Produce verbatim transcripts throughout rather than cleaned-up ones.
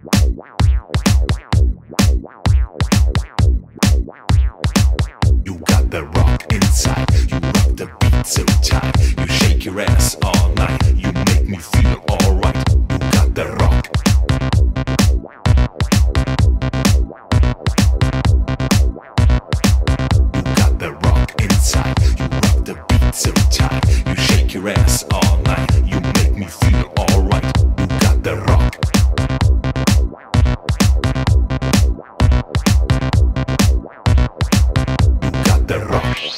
You got the rock inside, you rock the beat so tight. You shake your ass all night, you make me feel alright. You got the rock. You got the rock inside, you rock the beat so tight. You shake your ass all night, you make me feel alright. You got the rock. The rock. You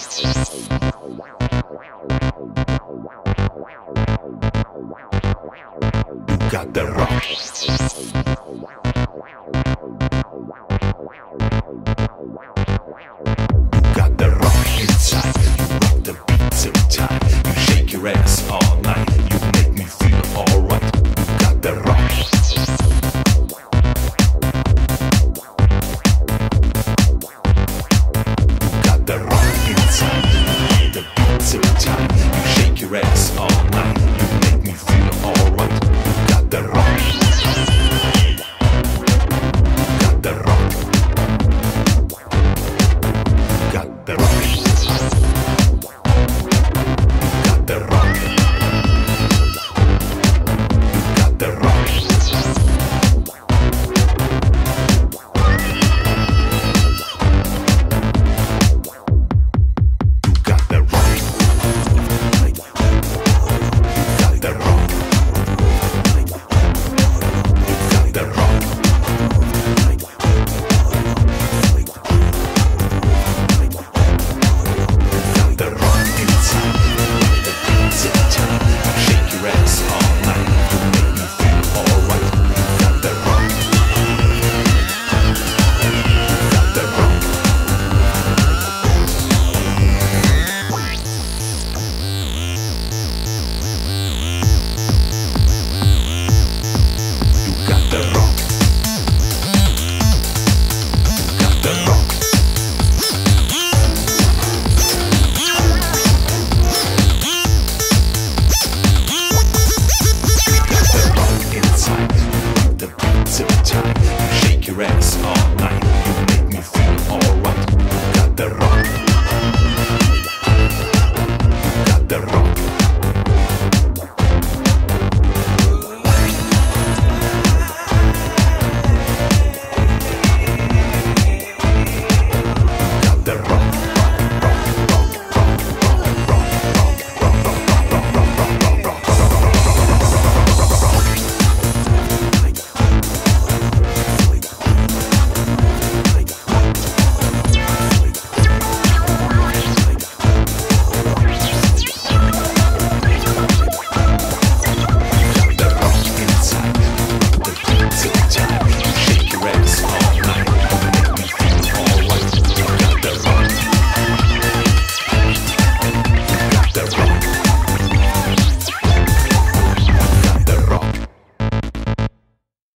got the rock. You got the rock inside. You rock the beat so tight. You shake your ass all night.